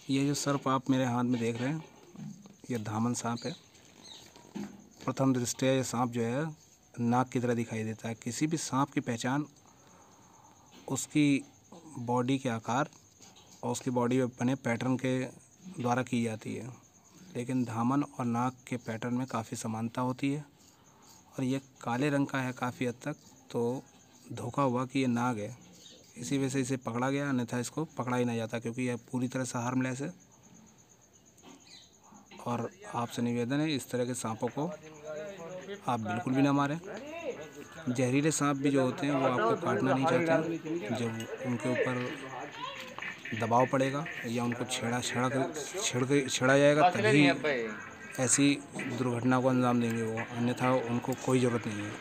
ये जो सर्प आप मेरे हाथ में देख रहे हैं, ये धामन सांप है। प्रथम दृष्टया ये सांप जो है नाग की तरह दिखाई देता है। किसी भी सांप की पहचान उसकी बॉडी के आकार और उसकी बॉडी में बने पैटर्न के द्वारा की जाती है, लेकिन धामन और नाग के पैटर्न में काफ़ी समानता होती है और ये काले रंग का है काफ़ी हद तक, तो धोखा हुआ कि ये नाग है, इसी वजह से इसे पकड़ा गया, अन्यथा इसको पकड़ा ही नहीं जाता क्योंकि यह पूरी तरह से हार्मलेस है। और आपसे निवेदन है, इस तरह के सांपों को आप बिल्कुल भी ना मारें। जहरीले सांप भी जो होते हैं वो आपको काटना नहीं चाहते हैं। जब उनके ऊपर दबाव पड़ेगा या उनको छेड़ा जाएगा तभी ऐसी दुर्घटना को अंजाम देंगे वो, अन्यथा उनको कोई ज़रूरत नहीं है।